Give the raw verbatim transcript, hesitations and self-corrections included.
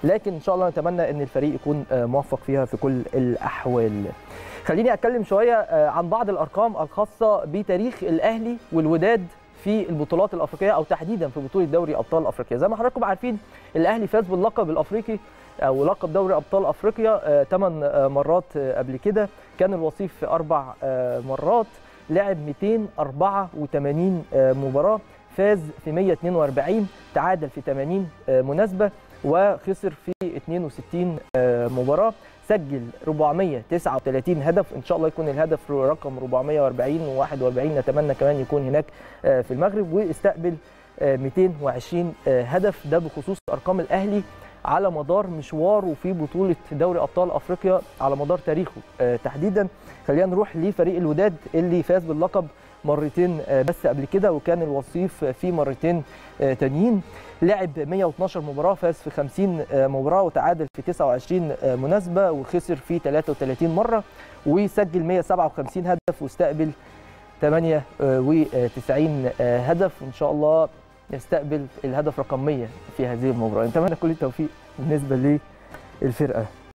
لكن ان شاء الله نتمنى ان الفريق يكون موفق فيها في كل الاحوال. خليني اتكلم شويه عن بعض الارقام الخاصه بتاريخ الاهلي والوداد في البطولات الافريقيه او تحديدا في بطوله دوري ابطال افريقيا. زي ما حضراتكم عارفين الاهلي فاز باللقب الافريقي او لقب دوري ابطال افريقيا ثمان مرات قبل كده، كان الوصيف في اربع مرات، لعب مئتين وأربعة وثمانين مباراه، فاز في مئة واثنين وأربعين، تعادل في ثمانين مناسبه، وخسر في اثنين وستين مباراه، سجل أربعمئة وتسعة وثلاثين هدف، ان شاء الله يكون الهدف رقم أربعمئة وأربعين وواحد وأربعين، نتمنى كمان يكون هناك في المغرب، واستقبل مئتين وعشرين هدف. ده بخصوص ارقام الاهلي على مدار مشواره في بطوله دوري ابطال افريقيا على مدار تاريخه تحديدا. خلينا نروح لفريق الوداد اللي فاز باللقب مرتين بس قبل كده، وكان الوصيف في مرتين تانيين. لعب مئة واثناشر مباراه، فاز في خمسين مباراه، وتعادل في تسعة وعشرين مناسبه، وخسر في ثلاثة وثلاثين مره، وسجل مئة وسبعة وخمسين هدف، واستقبل ثمانية وتسعين هدف. وان شاء الله يستقبل الهدف رقم مئة في هذه المباراه. نتمنى كل التوفيق بالنسبه للفرقه.